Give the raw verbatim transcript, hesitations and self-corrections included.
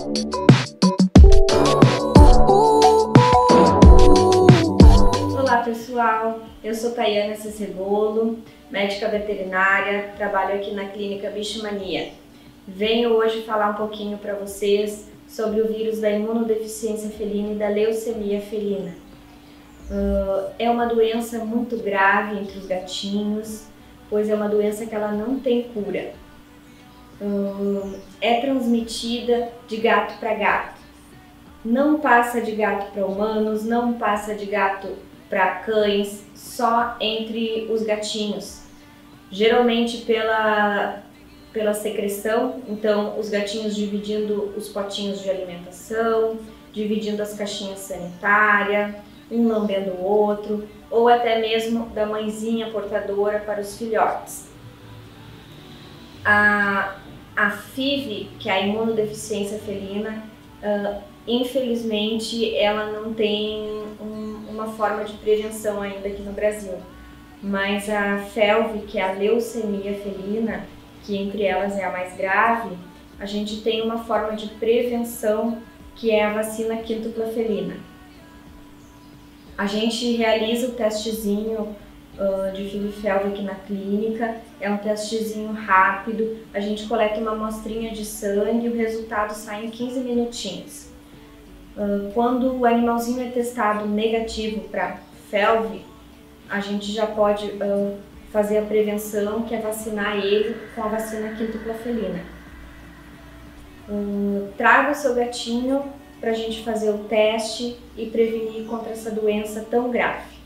Olá pessoal, eu sou Tayana Cecebolo, médica veterinária, trabalho aqui na clínica Bichomania. Venho hoje falar um pouquinho para vocês sobre o vírus da imunodeficiência felina e da leucemia felina. Uh, é uma doença muito grave entre os gatinhos, pois é uma doença que ela não tem cura. Uh, é transmitida de gato para gato. Não passa de gato para humanos, não passa de gato para cães, só entre os gatinhos. Geralmente pela, pela secreção, então os gatinhos dividindo os potinhos de alimentação, dividindo as caixinhas sanitárias, um lambendo o outro, ou até mesmo da mãezinha portadora para os filhotes. A, a F I V, que é a imunodeficiência felina, uh, infelizmente ela não tem um, uma forma de prevenção ainda aqui no Brasil. Mas a F E L V, que é a leucemia felina, que entre elas é a mais grave, a gente tem uma forma de prevenção que é a vacina quíntupla felina. A gente realiza o testezinho uh, de F I V F E L V aqui na clínica, é um testezinho rápido, a gente coleta uma amostrinha de sangue e o resultado sai em quinze minutinhos. Uh, quando o animalzinho é testado negativo para F E L V, a gente já pode uh, fazer a prevenção, que é vacinar ele com a vacina quíntupla felina. Uh, traga o seu gatinho para a gente fazer o teste e prevenir contra essa doença tão grave.